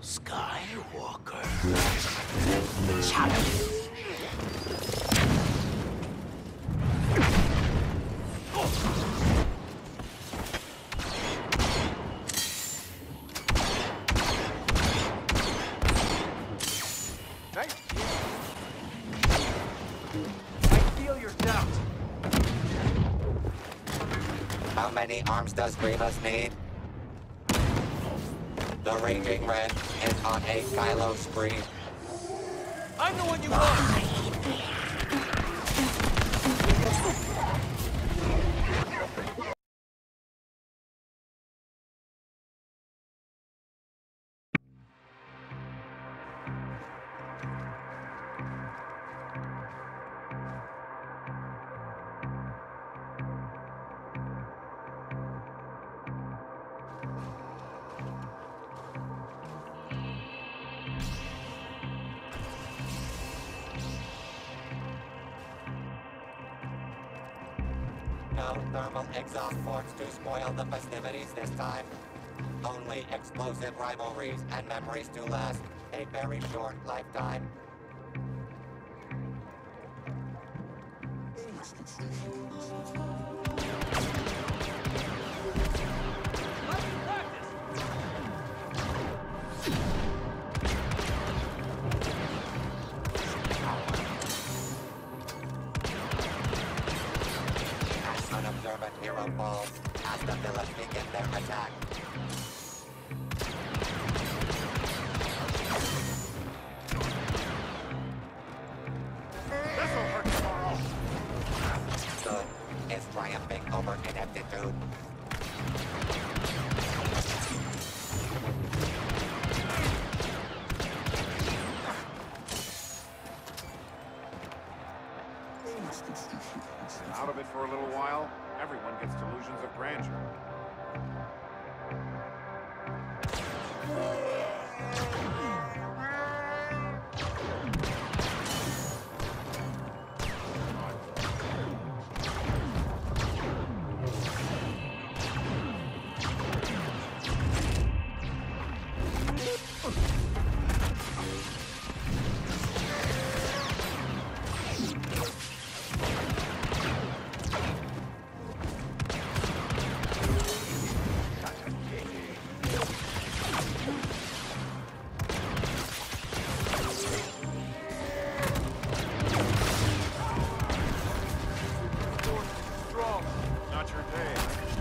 Skywalker. Challenge. How many arms does Grievous need? The Raging Red is on a Kylo spree. I'm the one you want! No thermal exhaust ports to spoil the festivities this time. Only explosive rivalries and memories to last a very short lifetime. Unobservant hero falls as the villains begin their attack. This'll hurt tomorrow! Good is triumphing over ineptitude. Out of it for a little while, everyone gets delusions of grandeur. Not your day.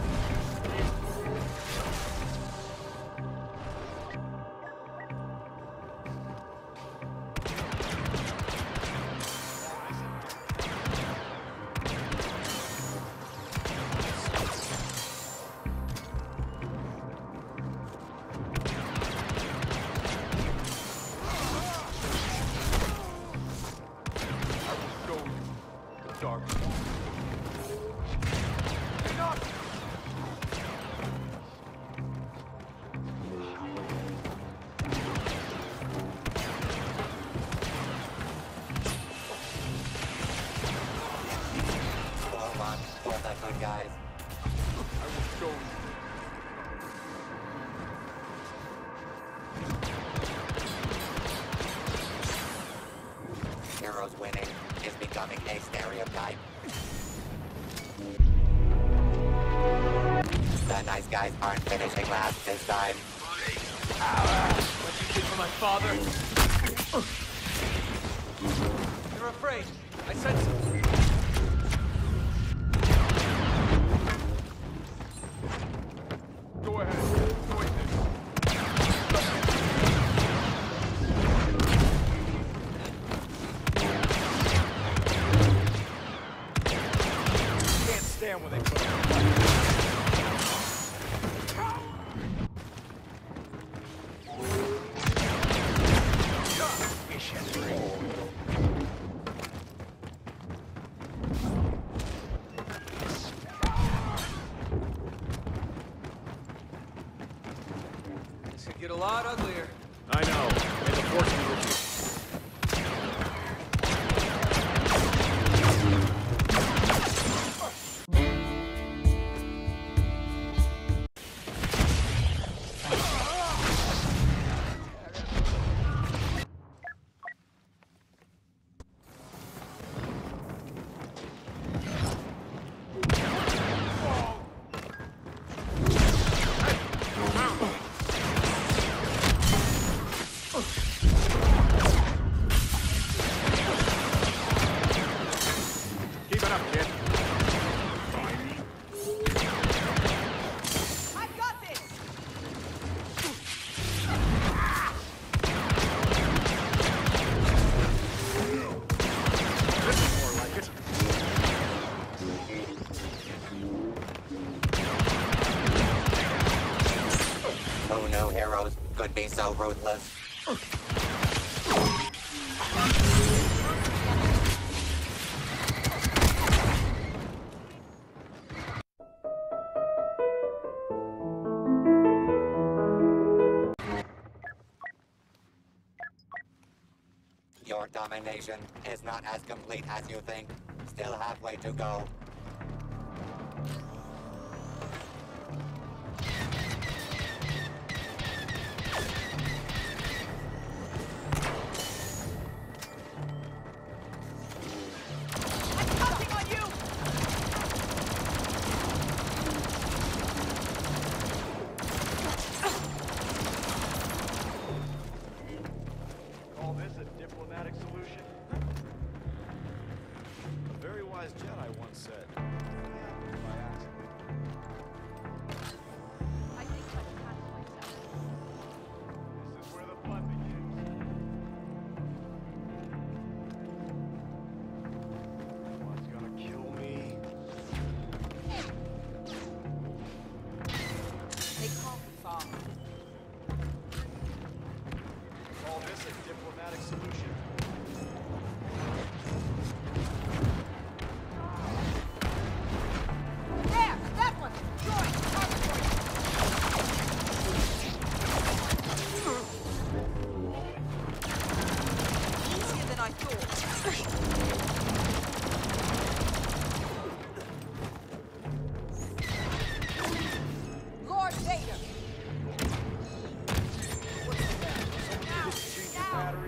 Go. Dark. Slow on for the good guys. I will show you. Heroes winning is becoming a stereotype. The nice guys aren't finishing last this time. What you did for my father? You're afraid. I sense it. Go ahead. Join this. Can't stand when they put it. This could get a lot uglier. I know. May the force be with you. heroes could be so ruthless. Your domination is not as complete as you think. Still halfway to go. Diplomatic solution? A very wise Jedi once said. By accident. I think I can handle myself. This is where the fun begins. What's gonna kill me? They call me father. Call this a diplomatic solution? There! That one! Droid! Easier than I thought. Lord Vader! Battery.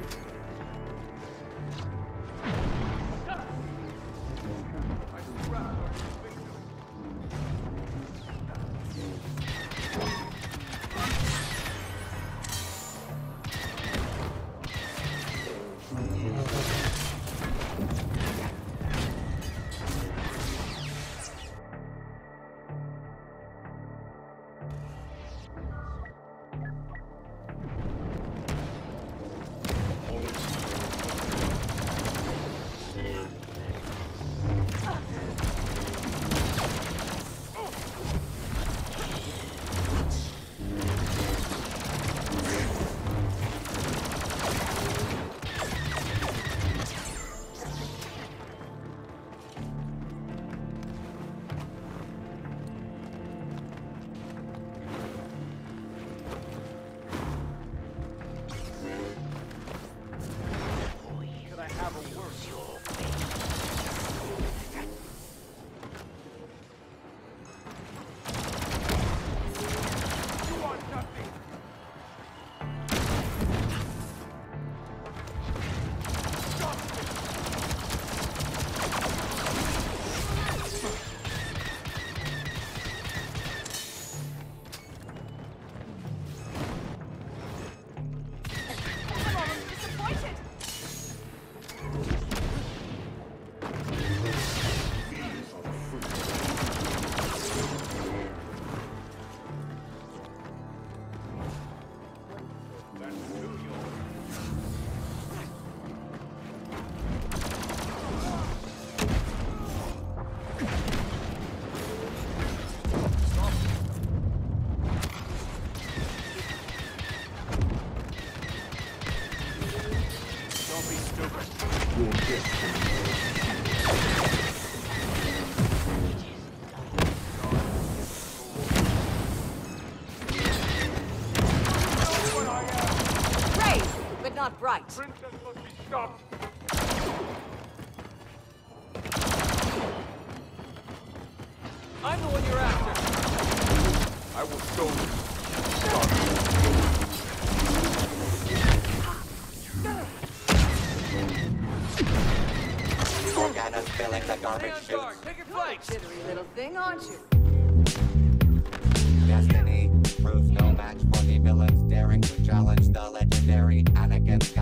Not bright. Princess must be stopped. I'm the one you're after. I will show you. Organa's filling the garbage chute. Take your place. Jittery little thing, aren't you? Destiny proves no match for the villains daring to challenge the legendary Anakin